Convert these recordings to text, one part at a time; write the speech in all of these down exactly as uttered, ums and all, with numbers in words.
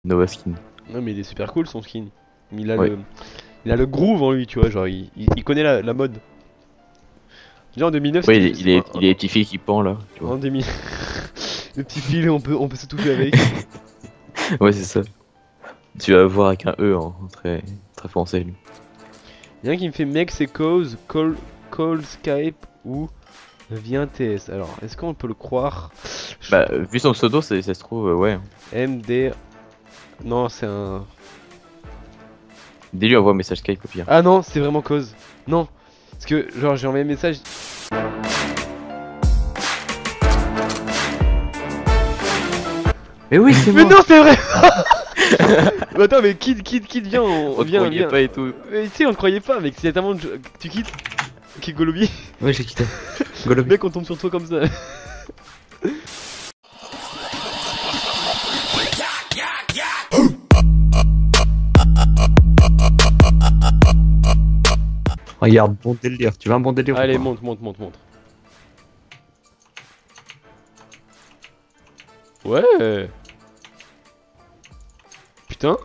Nova Skin. Non mais il est super cool son skin. Il a Ouais. le, il a le groove en lui, tu vois, genre il, il, il connaît la, la mode. Déjà en deux mille neuf, Ouais, il est, c'était- il est, en- il est les petits fils qui pend là. Tu vois. en deux mille, le petit fil, on peut, on peut s'étouffer avec. Ouais, c'est ça. Tu vas voir avec un E, hein, très, très français lui. Il y en a qui me fait mec c'est cause, call, call Skype ou vient T S. Alors est-ce qu'on peut le croire? Je- Bah, vu son pseudo, ça, ça se trouve, euh, ouais. M D. Non, c'est un. Dis-lui envoie un message Skype au pire. Ah non, c'est vraiment cause. Non. Parce que, genre, j'ai envoyé un message. Mais oui, c'est Mais non, c'est vrai. Mais attends, mais Kid, Kid, Kid, viens, on, On vient, te croyait viens. pas et tout. Mais tu sais, on ne croyait pas, mec. C'est tellement. de- Tu quittes. Kid Golobi. Ouais, j'ai quitté. Golobi. Mec, on tombe sur toi comme ça. Regarde, bon délire. Tu veux un bon délire ou Allez, pas? monte, monte, monte, monte. Ouais. Putain.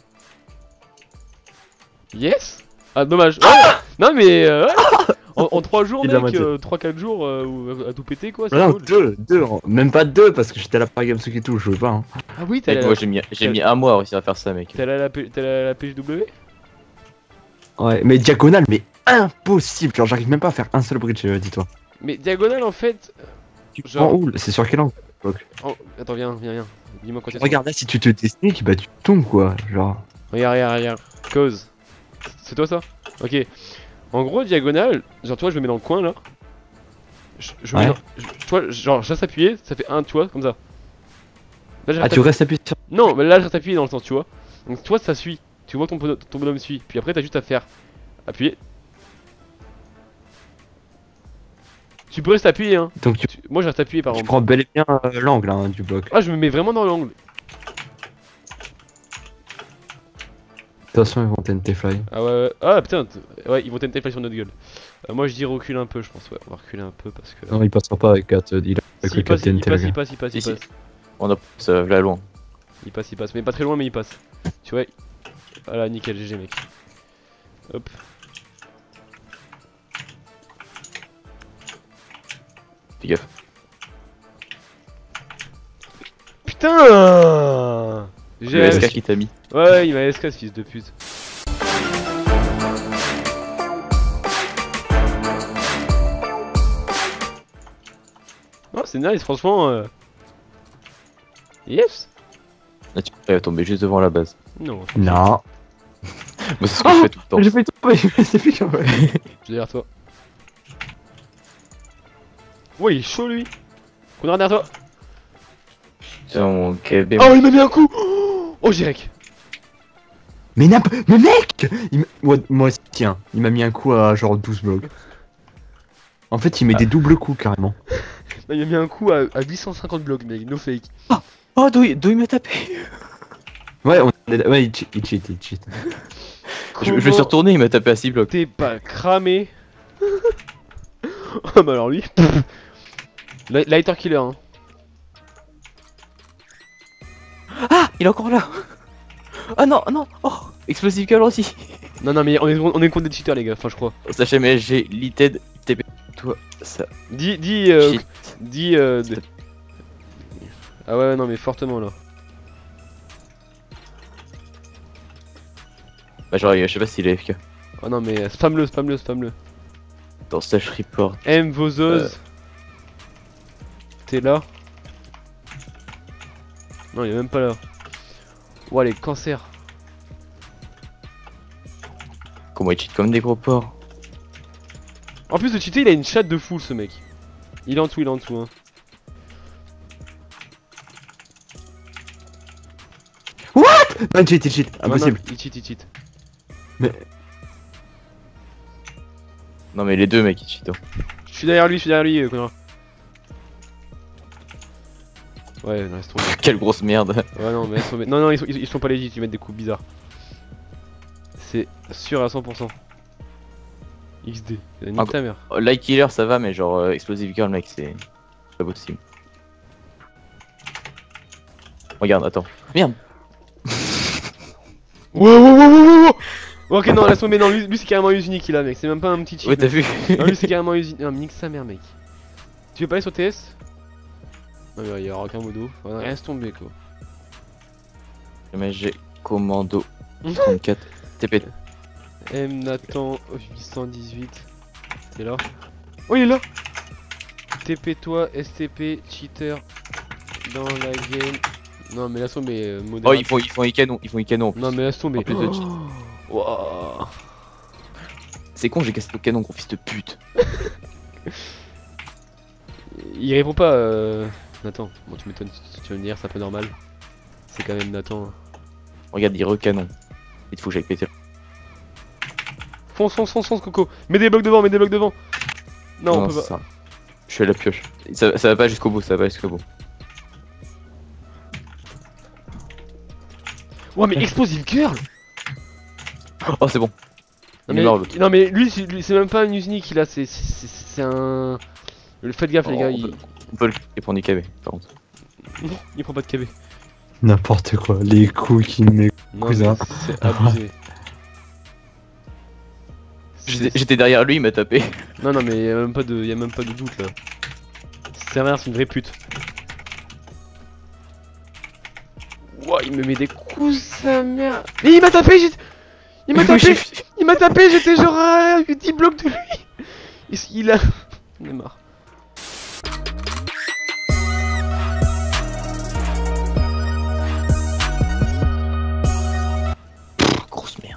Yes. Ah, dommage. Ouais. Non, mais. euh, ouais. En, en trois jours, Il l'a mec, maté. euh, trois quatre jours, euh, ou- à tout péter, quoi. C'est Non, cool. deux, deux, même pas deux parce que j'étais à la Paris Games et tout, je veux pas. Hein. Ah oui, t'as Mec, la, moi j'ai mis, j'ai mis un mois à réussir à faire ça, mec. t'as la, la, P- t'as la, la P G W. Ouais, mais diagonale, mais impossible. Genre, j'arrive même pas à faire un seul bridge, euh, dis-toi. Mais diagonale, en fait. Tu Genre- prends où? C'est sur quel angle? Oh, attends, viens, viens, viens. Dis-moi quand t'es. Regarde là, si tu te désniques, bah tu tombes quoi. Genre. Regarde, regarde, regarde. Cause. C'est toi ça? Ok. En gros, diagonale, genre, tu vois, je me mets dans le coin là. Je, je me mets Ouais. dans- je- tu vois, genre, je reste appuyé, ça fait un, tu vois, comme ça. Là, je Ah, reste tu appuyé- restes appuyé sur. Non, mais là, je reste appuyé dans le sens, tu vois. Donc, toi, ça suit. Tu vois, ton, bonhomme- ton bonhomme suit. Puis après, t'as juste à faire appuyer. Tu peux rester appuyé, hein. Donc tu, Tu- Moi, je reste appuyé par tu exemple. prends bel et bien euh, l'angle hein, du bloc. Ah, je me mets vraiment dans l'angle. Attention, ils vont tenter fly. Ah ouais, ouais. Ah putain, t- ouais, ils vont tenter sur notre gueule. Euh, moi, je dis recule un peu, je pense. Ouais, on va reculer un peu parce que. Non, il passera pas avec quatre. Il a avec Si, le il passe, quatre il T N T. passe, le il gars. passe, il passe, il Si, si. passe. On a ça là loin. Il passe, il passe, mais pas très loin, mais il passe. Tu vois. Voilà, nickel, G G, mec. Hop. Fais gaffe. Putain. J'ai. Le S K qui t'a mis. Ouais, ouais, il m'a S K ce fils de pute. Non, c'est nice, franchement. euh. Yes. Là, tu vas tomber juste devant la base. Non, Non. Moi, c'est ce que je fais tout le temps. J'ai fait tomber, c'est plus quand même. je suis derrière toi. Ouais, il est chaud lui. On est derrière toi. Tiens, mon K B. Oh, il m'a mis un coup. Oh, Jirek. Mais n'imp... Mais mec il m'a- moi, moi aussi, tiens, il m'a mis un coup à genre douze blocs. En fait, il met des doubles coups carrément. Il m'a mis un coup à, à huit cent cinquante blocs, mec. No fake. Oh, d'où il, d'où il m'a tapé? Ouais, on est... ouais, il cheat, il cheat, il cheat. Je, je me suis retourné, il m'a tapé à six blocs. T'es pas cramé. Oh, bah alors lui. Li- Lighter killer, hein. Ah, il est encore là. Ah non, non. Oh, explosive call aussi. Non, non, mais on est, on est contre des cheaters, les gars. Enfin, je crois. Sachez, mais j'ai lited T P. Toi, ça. Dis, dis, euh, Shit. dis. Euh, de- Ah ouais, non, mais fortement là. Bah, genre, je sais pas s'il est F K. Oh non, mais spam-le, spam-le, spam-le. Dans Stash Report. M Vozos. T'es là? Non, il est même pas là. Ouah, les cancers. Comment il cheat comme des gros porcs. En plus de cheater, il a une chatte de fou ce mec. Il est en dessous, il est en dessous. Hein. Non, il cheat, il cheat, Non, non, impossible. il cheat, il cheat. Non, mais les deux, mec, ils cheatent. hein. Je suis derrière lui, je suis derrière lui, euh, connard. Ouais, non, laisse tomber. Quelle grosse merde. Ouais, non, mais laisse tomber. Non, non, ils sont, ils, ils sont pas légitimes, ils mettent des coups bizarres. C'est sûr à cent pour cent. X D, nique Ah, ta mère. Oh, Light Killer, ça va, mais genre, euh, Explosive Girl, mec, c'est c'est pas possible. Regarde, attends. Merde. Wow, wow, wow, wow, wow. Ok, non, laisse tomber, non, lui, lui c'est carrément Usini qu'il a, mec, c'est même pas un petit cheat. Ouais, t'as vu? Non, lui c'est carrément Usini. Non, nique sa mère, mec. Tu veux pas aller sur T S? Non, mais il y aura aucun modo. Enfin, rien se tomber, quoi. Mais j'ai commando trente-quatre T P. M Nathan huit cent dix-huit. T'es là? Oh, il est là! T P toi, S T P, cheater dans la game. Non, mais laisse tomber, euh, Oh, modérateur. ils font, ils font les canons, ils font les canons. en plus. Non, mais laisse tomber. En plus de cheat. Wouah. C'est con, j'ai cassé le canon, gros fils de pute. Il répond pas, euh... Nathan. Bon, tu m'étonnes, tu vas me dire, c'est un peu normal. C'est quand même Nathan. Regarde, il recanon. Il faut que j'aille péter. Fonce, fonce, fonce, fonce, Coco. Mets des blocs devant, mets des blocs devant. Non, on peut c'est pas. ça. Je suis à la pioche. Ça, ça va pas jusqu'au bout, ça va pas jusqu'au bout. Ouais, mais Explosive Girl. Oh, c'est bon. Non Il est mais, mort, l'autre. non, mais lui, c'est lui, c'est même pas un Usini qu'il a, c'est c'est- c'est un. Faites gaffe, les Oh, gars, on, il... peut, on peut le cliquer pour niquer, mais par contre. il prend pas de K B. N'importe quoi, les coups qu'il met. Non, Cousin. mais c'est abusé. J'étais j'étais derrière lui, il m'a tapé. Non, non, mais y'a même pas de, y a même pas de doute là. Sa mère, c'est une vraie pute. Ouah, il me met des coups, sa mère. Mais il m'a tapé, j'ai. Il m'a tapé, il m'a tapé, j'étais genre à dix blocs de lui. Il, il a. On est marre. Grosse merde.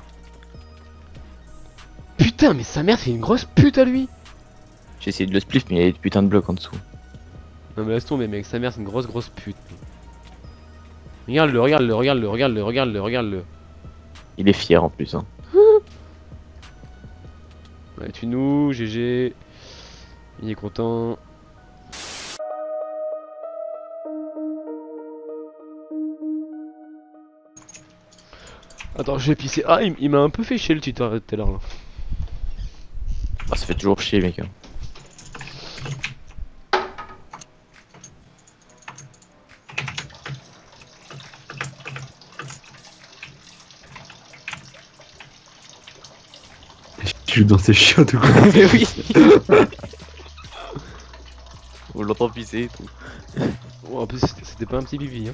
Putain, mais sa mère, c'est une grosse pute à lui. J'ai essayé de le spliff, mais il y a des putains de blocs en dessous. Non, mais laisse tomber, mec, sa mère, c'est une grosse, grosse pute. Regarde-le, regarde-le, regarde-le, regarde-le, regarde-le, regarde-le. Il est fier en plus. Hein. Ouais, tu nous, G G. Il est content. Attends, je vais pisser. Ah, il, il m'a un peu fait chier le tuteur tout à l'heure là. Ah, ça fait toujours chier, mec. Hein. Tu joues dans ces chiottes ou quoi? Mais oui. On l'entend pisser et tout. Oh, en plus, c'était c'était pas un petit bibi, hein.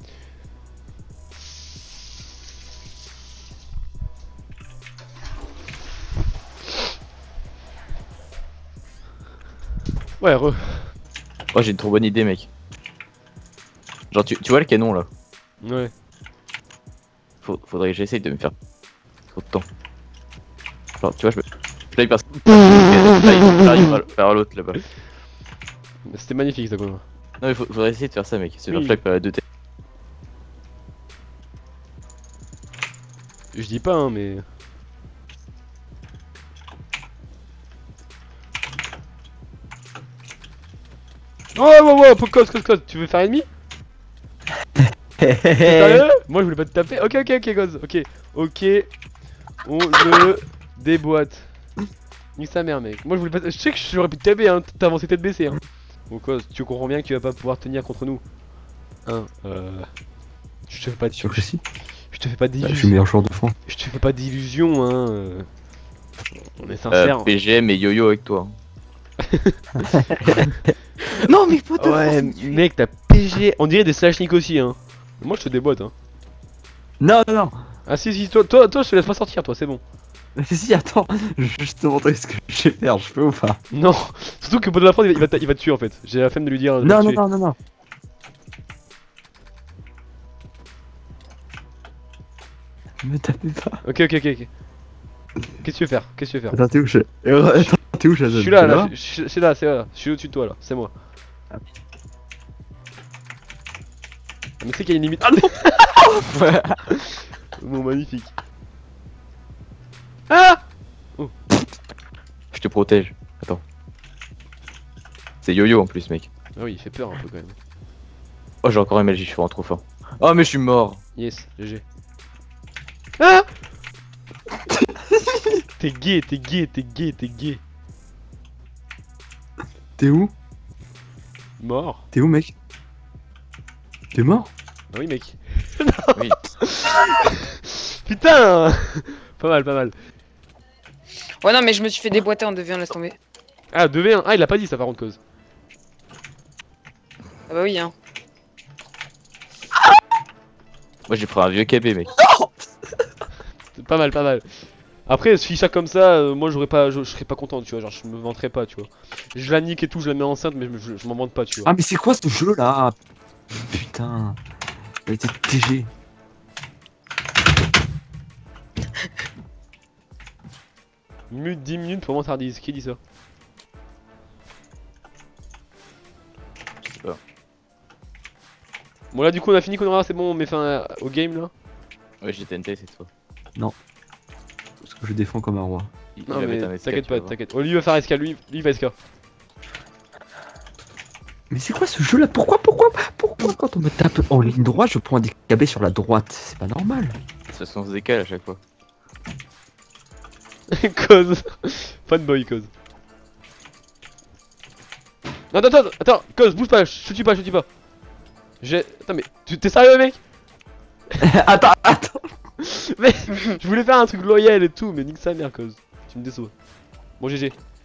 Ouais, re. Oh, j'ai une trop bonne idée, mec. Genre, tu, tu vois le canon là? Ouais. Faut- Faudrait que j'essaye de me faire trop de temps. Genre, tu vois, je me. Je l'ai parce que. J'arrive à faire l'autre là-bas. C'était magnifique ça, quoi. Non, mais faut- faudrait essayer de faire ça, mec. C'est Oui. faire flag par la deux têtes. Je dis pas, hein, mais. Oh, ouais, ouais, ouais, cause, cause, cause, tu veux faire ennemi? T'es sérieux? Moi je voulais pas te taper. Ok, ok, ok, cause, ok, ok. On le déboîte. Nique sa mère, mec. Moi je voulais pas. Je sais que j'aurais pu te taper, hein. T'as avancé tête baissée, hein. Bon, cause, tu comprends bien que tu vas pas pouvoir tenir contre nous. Hein, euh. Je te fais pas de. Sûr que si. Je te fais pas Bah, je suis d'illusions. meilleur joueur de France. Je te fais pas d'illusions, hein. euh. On est Euh, sincère. P G M et yo-yo avec toi. Non, mais what the Ouais, fuck? mec, t'as P G. On dirait des slashniks aussi, hein. Moi je te déboîte, hein. Non, non, non. Ah si, si, toi, toi, toi je te laisse pas sortir, toi, c'est bon. Mais si, attends, je vais juste te montrer ce que je sais faire, je peux ou pas? Non, surtout que pour de la prendre, il va, il va, il va te tuer en fait. J'ai la flemme de lui dire. je vais Non, te non, tuer. non, non, non. Me tapez pas. Ok, ok, ok, ok. Qu'est-ce que tu veux faire? Qu'est-ce que tu veux faire? Attends, t'es où, je... Euh, Attends, t'es où, Je Shazam? suis là, T'es là, je je- c'est là, c'est là. Je suis au-dessus de toi là, c'est moi. Ah. Ah, mais tu sais qu'il y a une limite. Ah non! Bon, magnifique. Ah! Je te protège. Attends. C'est yo-yo en plus, mec. Ah oui, il fait peur un peu quand même. Oh, j'ai encore un M L J, je suis vraiment trop fort. Oh, mais je suis mort. Yes, G G. Ah! T'es gay, t'es gay, t'es gay, t'es gay. T'es où? Mort? T'es où, mec? T'es mort? Ah oui, mec. Oui. Putain. Pas mal, pas mal. Ouais, non, mais je me suis fait déboîter en deux v un, laisse tomber. Ah, deux v un. Ah, il a pas dit ça par contre, cause. Ah bah oui, hein. Moi j'ai pris un vieux K B mec. Pas mal, pas mal. Après, si ça comme ça, euh, moi j'aurais pas, je, je serais pas content, tu vois. Genre, je me vanterais pas, tu vois. Je la nique et tout, je la mets enceinte, mais je, je, je m'en vante pas, tu vois. Ah mais c'est quoi ce jeu là? Putain. Elle était T G. Mute dix minutes pour Mantardise. Qui dit ça? Je sais pas. Bon, là, du coup, on a fini qu'on aura, c'est bon, on met fin à- au game là. Ouais, j'ai tenté cette fois. Parce que je défends comme un roi. Il, il Non, va mais mettre un S K, t'inquiète tu pas, vas voir. t'inquiète. Oh, lui il va faire S K, lui, lui il va S K. Mais c'est quoi ce jeu là? Pourquoi, pourquoi, pourquoi quand on me tape en ligne droite, je prends des K B sur la droite? C'est pas normal. De toute façon, on se décale à chaque fois. Cause. Fanboy, cause. Non, attends, attends, attends, cause, bouge pas, je te tue pas, je te tue pas. J'ai. Attends, mais tu- t'es sérieux, mec? Attends, attends. Mais je voulais faire un truc loyal et tout, mais nique sa mère, cause. Tu me déçois. Bon, G G.